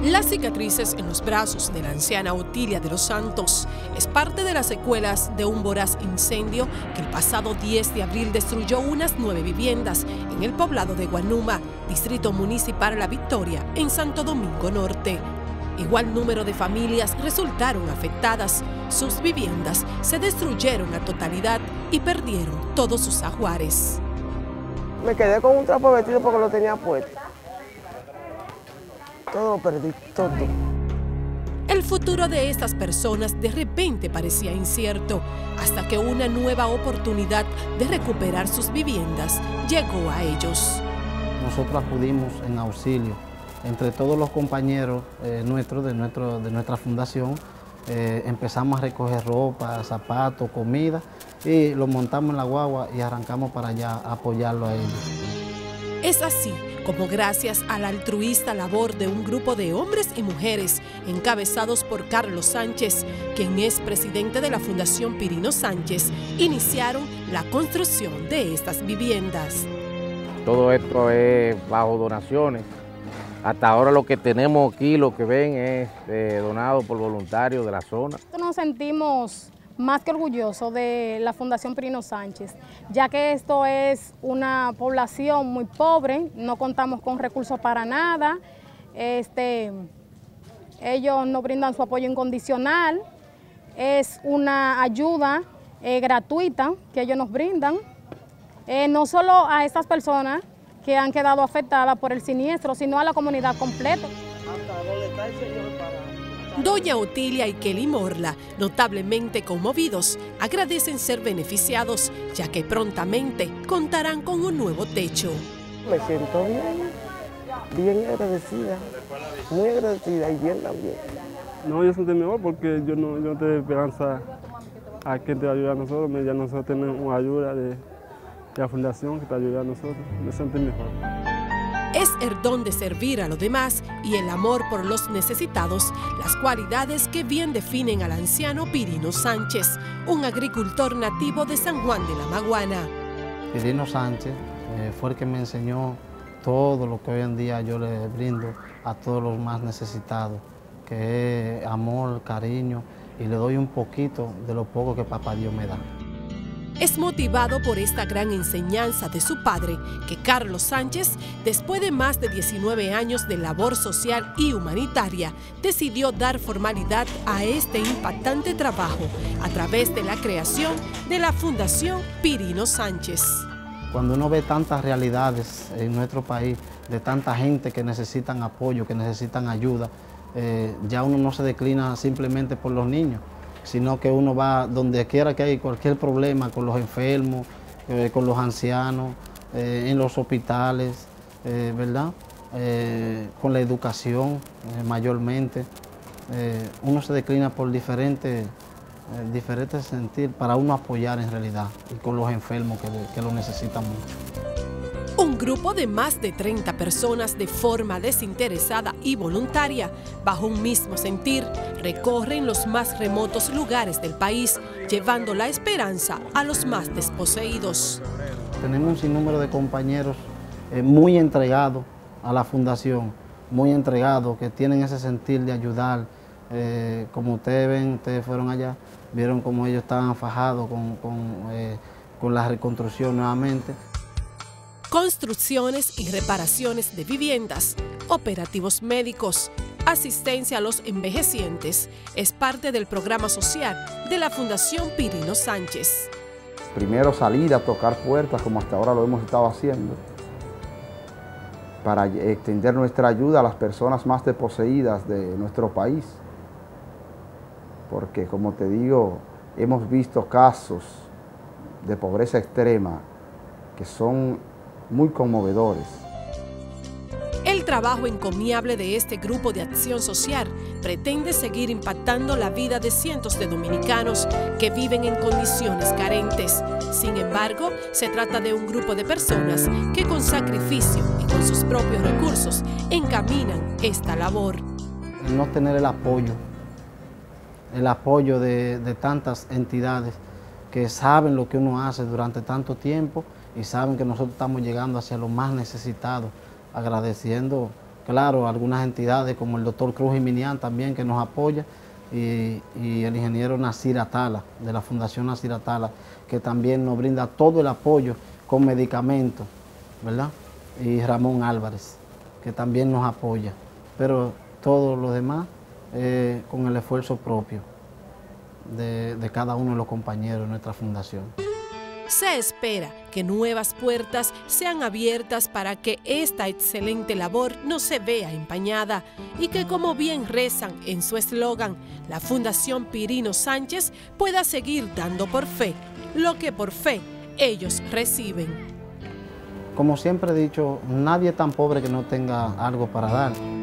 Las cicatrices en los brazos de la anciana Otilia de los Santos es parte de las secuelas de un voraz incendio que el pasado 10 de abril destruyó unas 9 viviendas en el poblado de Guanuma, distrito municipal La Victoria, en Santo Domingo Norte. Igual número de familias resultaron afectadas. Sus viviendas se destruyeron a totalidad y perdieron todos sus ajuares. Me quedé con un trapo vestido porque lo tenía puesto. Todo lo perdí, todo. El futuro de estas personas de repente parecía incierto, hasta que una nueva oportunidad de recuperar sus viviendas llegó a ellos. Nosotros acudimos en auxilio entre todos los compañeros nuestros de nuestra fundación. Empezamos a recoger ropa, zapatos, comida y lo montamos en la guagua y arrancamos para allá a apoyarlo a ellos. Es así como, gracias a la altruista labor de un grupo de hombres y mujeres encabezados por Carlos Sánchez, quien es presidente de la Fundación Pirino Sánchez, iniciaron la construcción de estas viviendas. Todo esto es bajo donaciones. Hasta ahora lo que tenemos aquí, lo que ven, es donado por voluntarios de la zona. Nos sentimos más que orgullosos de la Fundación Pirino Sánchez, ya que esto es una población muy pobre, no contamos con recursos para nada. Ellos nos brindan su apoyo incondicional, es una ayuda gratuita que ellos nos brindan, no solo a estas personas que han quedado afectadas por el siniestro, sino a la comunidad completa. Doña Otilia y Kelly Morla, notablemente conmovidos, agradecen ser beneficiados, ya que prontamente contarán con un nuevo techo. Me siento bien agradecida, muy agradecida y bien también. No, yo siento mejor porque yo no tengo esperanza a que te ayude a nosotros, ya nosotros tenemos ayuda de la fundación que te ayuda a nosotros, me siento mejor. Es el don de servir a los demás y el amor por los necesitados, las cualidades que bien definen al anciano Pirino Sánchez, un agricultor nativo de San Juan de la Maguana. Pirino Sánchez fue el que me enseñó todo lo que hoy en día yo le brindo a todos los más necesitados, que es amor, cariño, y le doy un poquito de lo poco que Papá Dios me da. Es motivado por esta gran enseñanza de su padre que Carlos Sánchez, después de más de 19 años de labor social y humanitaria, decidió dar formalidad a este impactante trabajo a través de la creación de la Fundación Pirino Sánchez. Cuando uno ve tantas realidades en nuestro país, de tanta gente que necesitan apoyo, que necesitan ayuda, ya uno no se declina simplemente por los niños, sino que uno va donde quiera que hay cualquier problema con los enfermos, con los ancianos, en los hospitales, ¿verdad? Con la educación mayormente. Uno se declina por diferentes sentidos para uno apoyar en realidad y con los enfermos que lo necesitan mucho. Un grupo de más de 30 personas de forma desinteresada y voluntaria, bajo un mismo sentir, recorren los más remotos lugares del país, llevando la esperanza a los más desposeídos. Tenemos un sinnúmero de compañeros muy entregados a la fundación, muy entregados, que tienen ese sentir de ayudar. Como ustedes ven, ustedes fueron allá, vieron cómo ellos estaban fajados con la reconstrucción nuevamente. Construcciones y reparaciones de viviendas, operativos médicos, asistencia a los envejecientes, es parte del programa social de la Fundación Pirino Sánchez. Primero salir a tocar puertas, como hasta ahora lo hemos estado haciendo, para extender nuestra ayuda a las personas más desposeídas de nuestro país. Porque, como te digo, hemos visto casos de pobreza extrema que son muy conmovedores. El trabajo encomiable de este grupo de acción social pretende seguir impactando la vida de cientos de dominicanos que viven en condiciones carentes. Sin embargo, se trata de un grupo de personas que con sacrificio y con sus propios recursos encaminan esta labor. No tener el apoyo de tantas entidades que saben lo que uno hace durante tanto tiempo y saben que nosotros estamos llegando hacia los más necesitados, agradeciendo claro, algunas entidades como el doctor Cruz Jiminián también que nos apoya, y el ingeniero Nasir Atala, de la Fundación Nasir Atala, que también nos brinda todo el apoyo con medicamentos, ¿verdad? Y Ramón Álvarez, que también nos apoya, pero todo lo demás con el esfuerzo propio de cada uno de los compañeros de nuestra fundación. Se espera que nuevas puertas sean abiertas para que esta excelente labor no se vea empañada y que, como bien rezan en su eslogan, la Fundación Pirino Sánchez pueda seguir dando por fe lo que por fe ellos reciben. Como siempre he dicho, nadie es tan pobre que no tenga algo para dar.